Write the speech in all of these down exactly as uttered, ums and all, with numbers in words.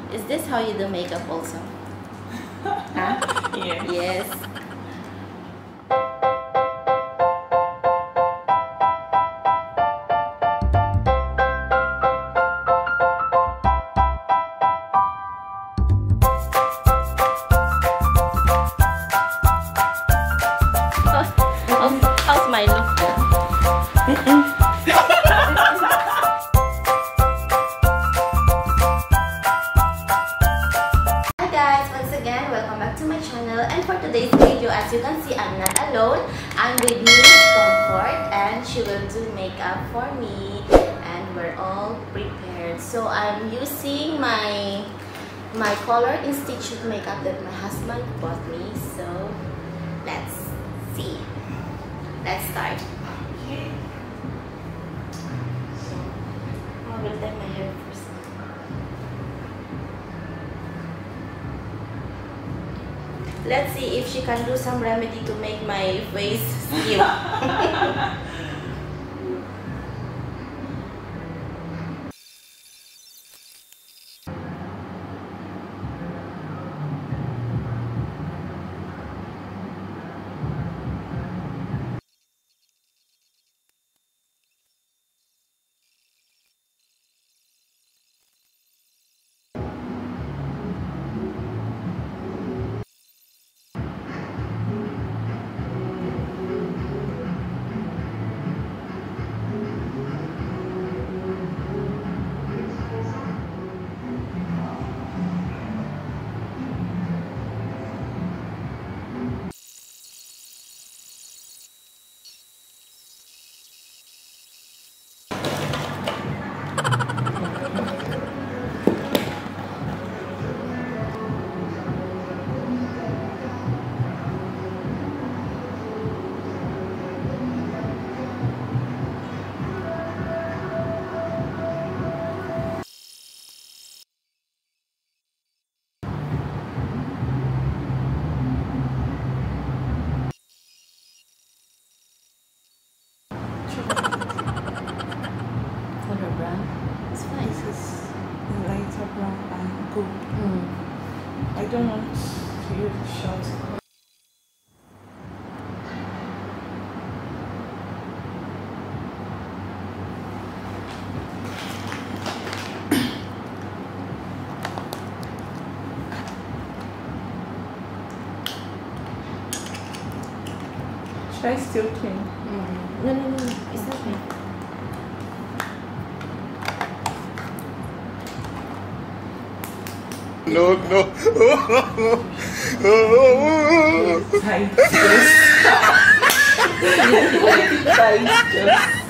Is this how you do makeup also? Huh? Yeah. Yes. How's, how's my look? Hi guys, once again, welcome back to my channel. And for today's video, as you can see, I'm not alone. I'm with Miss Comfort, and she will do makeup for me. And we're all prepared. So I'm using my my Color Institute makeup that my husband bought me. So let's see. Let's start. Okay. So I will take my hair first. Let's see if she can do some remedy to make my face still. For her brown, it's fine. This is the lighter brown and gold. Mm. I don't want to use short. Should I still clean? Mm. No, no, no, no, it's not me. No, no. Tight just. Tight just.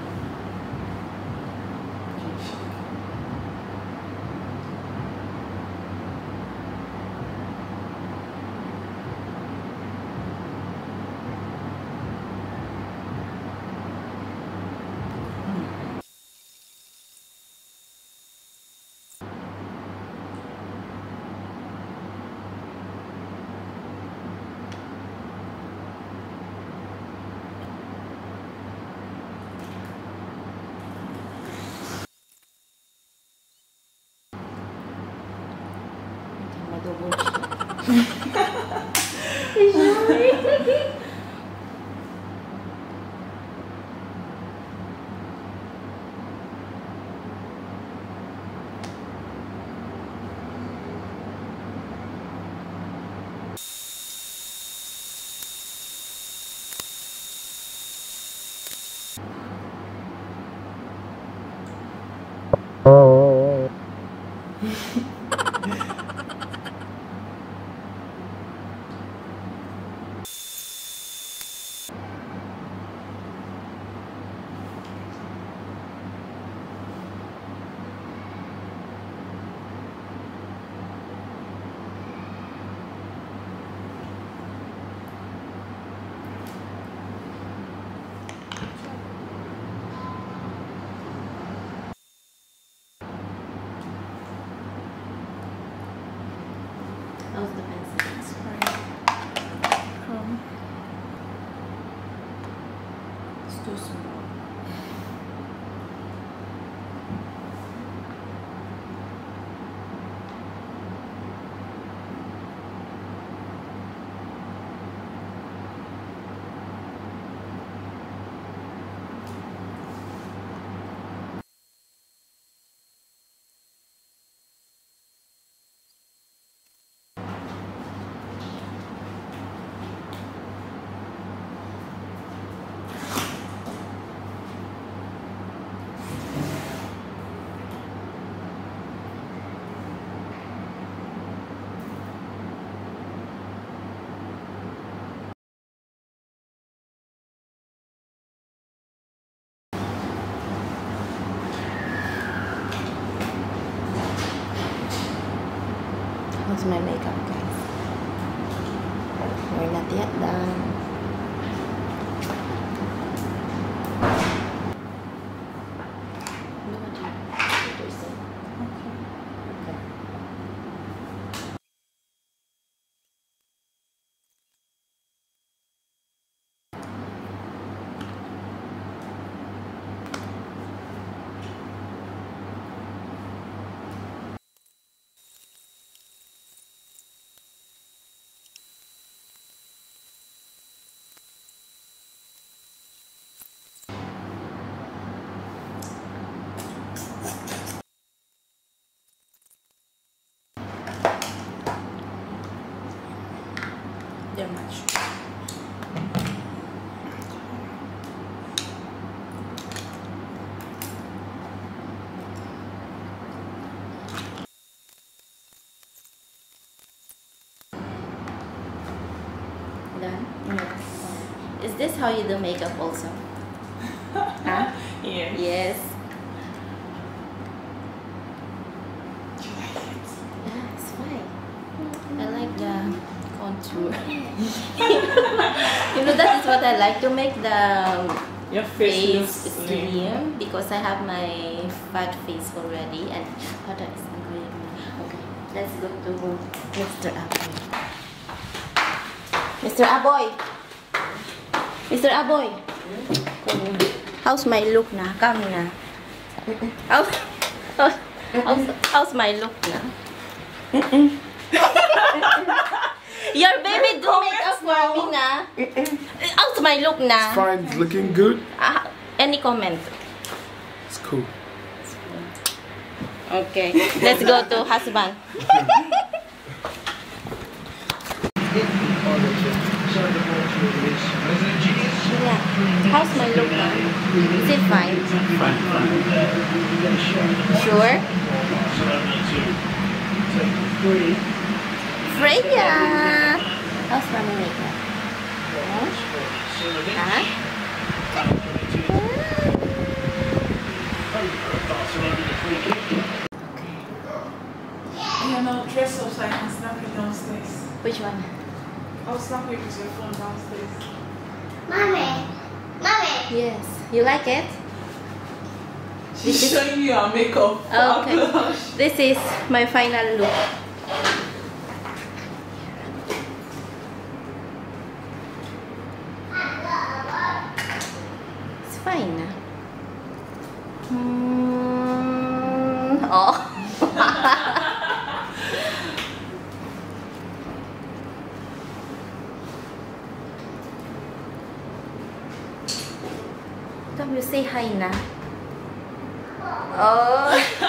How's the pencil? It's fine. Um, It's too small. How's my makeup, guys? We're not yet done. They're much. Done? Yes. Is this how you do makeup also? Huh? Yes. Yes. Do you like it? Yeah, it's fine. I like the contour. You know, that is what I like, to make the Your face, face looks slim. slim, because I have my fat face already, and Ada is agreeing me. Okay, let's go to Mister Aboy. Mister Aboy! Mister Aboy! How's my look na? Come na. How's, how's, how's my look na? Your baby do makeup for me na. How's my look na? Fine, it's looking good. Uh, any comment? It's cool. Okay, let's go to husband. Yeah. How's my look now? Is it fine? Fine, fine. Sure? Freya! How's my makeup? Huh? You know, dress up so I can snap it downstairs. Which one? I'll snap it with your phone downstairs. Mommy, mommy. Yes. You like it? She's showing you her makeup. Okay. This is my final look. It's fine. Hmm. Oh. Come, you say hi na. Oh.